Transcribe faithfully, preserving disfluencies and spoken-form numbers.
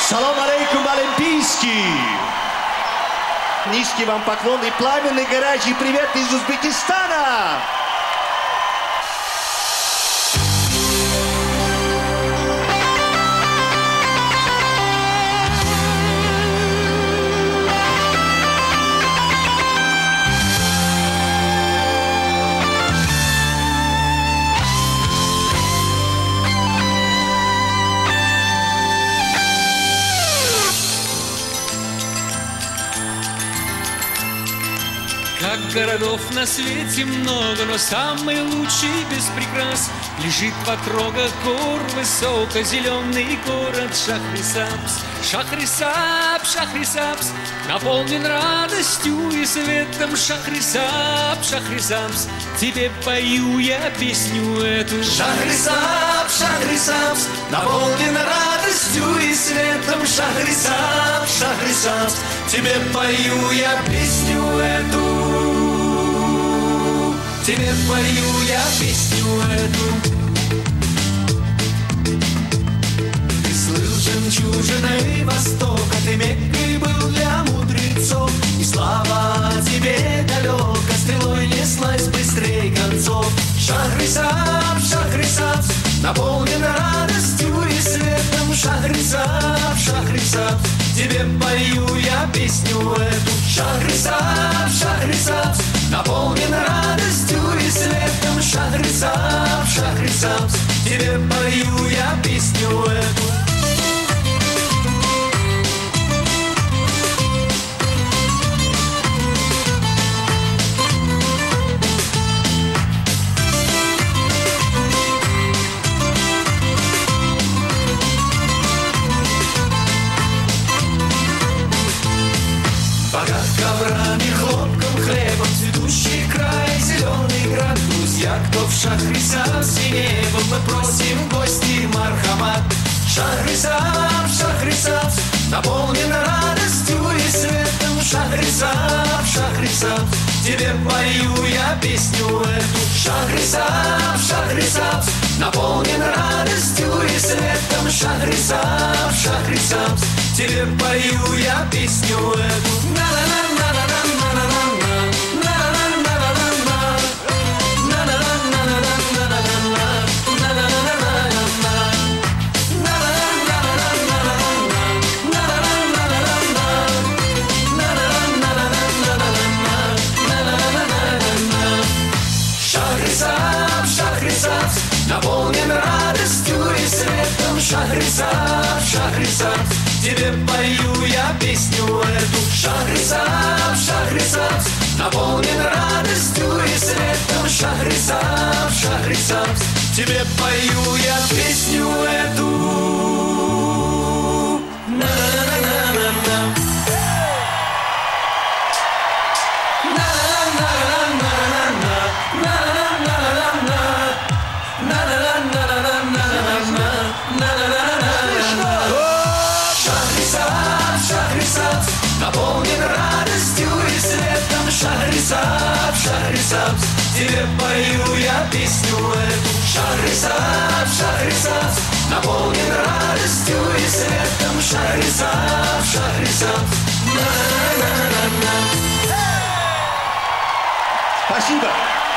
Салам алейкум, Олимпийский! Низкий вам поклон и пламенный горячий привет из Узбекистана! Как городов на свете много, но самый лучший без прикрас лежит в отрогах гор высоко-зеленый город Шахрисабз. Шахрисабз, Шахрисабз, наполнен радостью и светом. Шахрисабз, Шахрисабз, тебе пою я песню эту. Шахрисабз, Шахрисабз, наполнен радостью и светом. Шахрисабз, Шахрисабз, тебе пою я песню эту. Тебе пою я песню эту. Ты слыл жемчужиной Востока, ты Меккой был для мудрецов. И слава тебе далеко, стрелой неслась быстрей концов. Шахрисабз, Шахрисабз, наполнен радостью и светом. Шахрисабз, Шахрисабз, тебе пою я песню эту. Шахрисабз, Шахрисабз, наполнен радостью и светом. Шахрисабз, Шахрисабз, тебе пою я песню эту. Богат коврами, хлопком, хлебом, цветущий край, зеленый град. Друзья, кто в Шахрисабзе не был, мы просим в гости мархамат. Шахрисабз, Шахрисабз, наполнен радостью и светом. Шахрисабз, Шахрисабз, тебе пою я песню эту. Шахрисабз, Шахрисабз, наполнен радостью и светом. Шахрисабз, Шахрисабз, тебе пою я песню эту. Шахрисабз, Шахрисабз, наполнен радостью и светом. Шахрисабз, Шахрисабз, тебе пою я песню эту. Шахрисабз, Шахрисабз, наполнен радостью и светом. Шахрисабз, Шахрисабз, тебе пою я песню эту. Шахрисабз, Шахрисабз, наполнен радостью и светом. Шахрисабз, Шахрисабз, тебе пою я песню эту. Шахрисабз, Шахрисабз, наполнен радостью и светом. Шахрисабз, Шахрисабз, на-на-на-на-на. Спасибо.